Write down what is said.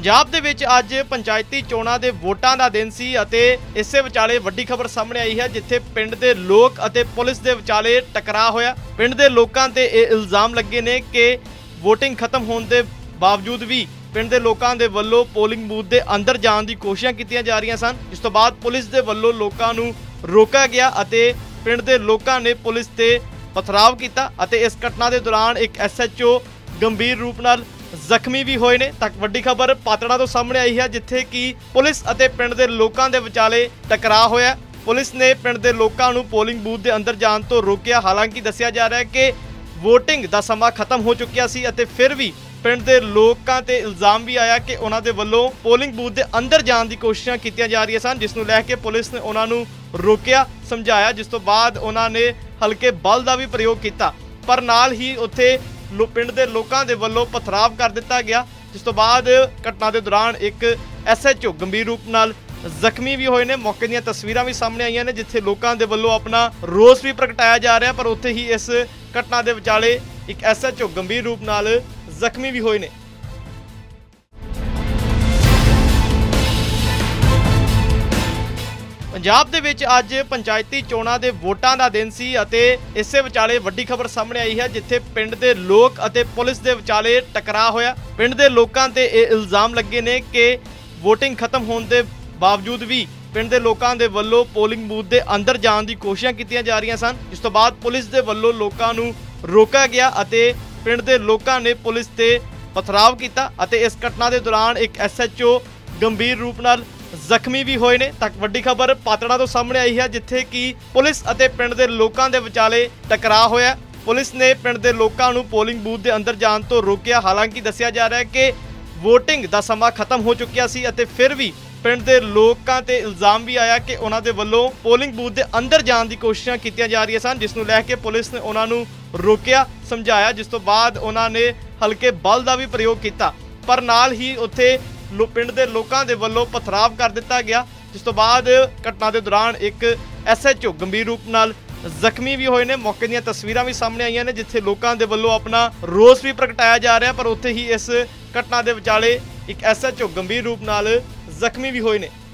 पंजाब दे विच अज पंचायती चोणां दे वोटां दा दिन सी अते इसे विचाले वड्डी खबर सामने आई है जिथे पिंड दे लोक अते पुलिस दे विचाले टकराव होया। पिंड दे लोकां ते इह इल्जाम लगे ने कि वोटिंग खत्म होने दे बावजूद भी पिंड दे लोकां दे वल्लों पोलिंग बूथ दे अंदर जाण दी कोशिशां कीतीआं जा रहीआं सन, जिस तों बाद पुलिस दे वल्लों लोकां नूं रोका गया अते पिंड दे लोकां ने पुलिस ते पथराव कीता अते इस घटना दे दौरान एक SHO गंभीर रूप नाल जख्मी भी होए ने। तक वड्डी खबर पातड़ा तो सामने आई है जिथे कि पुलिस अते पिंड दे लोकां दे विचाले टकराव होया। पुलिस ने पिंड दे लोकां नूं पोलिंग बूथ दे अंदर जाण तो रोकिया। हालांकि दस्सिया जा रहा है कि वोटिंग दा समा खत्म हो चुकिया सी अते फिर भी पिंड दे लोकां ते इल्जाम भी आया कि उन्हां दे वल्लों पोलिंग बूथ दे अंदर जाण दी कोशिशां कीतीआं जा रहीआं सन, जिस नूं लैके पुलिस ने उन्हां नूं रोकिया समझाया, जिस तों बाद उन्हां ने हल्के बल दा भी प्रयोग कीता। पर नाल ही उत्थे पिंड दे लोकां दे वल्लों पथराव कर दिता गया, जिस तो बाद घटना के दौरान एक SHO गंभीर रूप नाल जख्मी भी होए ने। मौके दीयां तस्वीरां भी सामने आईयां ने जिथे लोकां दे वल्लों अपना रोस भी प्रगटाया जा रहा, पर उत्थे ही इस घटना के विचाले एक SHO गंभीर रूप नाल जख्मी भी होए ने। पंजाब दे विच अज पंचायती चोणां दे वोटां दा दिन सी अते इसे विचाले वड्डी खबर सामने आई है जिथे पिंड दे लोक अते पुलिस दे विचाले टकराव होया। पिंड दे लोकां ते इह इल्जाम लगे ने कि वोटिंग खत्म होने दे बावजूद भी पिंड दे लोकां दे वल्लों पोलिंग बूथ दे अंदर जाण दी कोशिशां कीतीआं जा रहीआं सन, जिस तों बाद पुलिस दे वल्लों लोकां नूं रोका गया अते पिंड दे लोकां ने पुलिस ते पथराव कीता अते इस घटना के दौरान एक SHO गंभीर रूप नाल जख्मी भी होए ने। तक वड्डी खबर पातड़ा तो सामने आई है जिथे कि पुलिस अते पिंड दे लोकां दे विचाले टकराव होया। पुलिस ने पिंड दे लोकां नूं पोलिंग बूथ दे अंदर जाण तो रोकिया। हालांकि दस्सिया जा रहा है कि वोटिंग दा समा खत्म हो चुकिया सी अते फिर भी पिंड दे लोकां ते इल्जाम भी आया कि उन्हां दे वल्लों पोलिंग बूथ दे अंदर जाण दी कोशिशां कीतीआं जा रहीआं सन, जिस नूं लैके पुलिस ने उन्हां नूं रोकिया समझाया, जिस तों बाद उन्हां ने हल्के बल दा भी प्रयोग कीता। पर नाल ही उत्थे पिंड दे लोकां दे वल्लों पथराव कर दिता गया, जिस तो बाद घटना के दौरान एक SHO गंभीर रूप नाल जख्मी भी होए ने। मौके दीयां तस्वीरां भी सामने आईयां ने जिथे लोकां दे वल्लों अपना रोस भी प्रगटाया जा रहा, पर उत्थे ही इस घटना के विचाले एक SHO गंभीर रूप नाल जख्मी भी होए ने।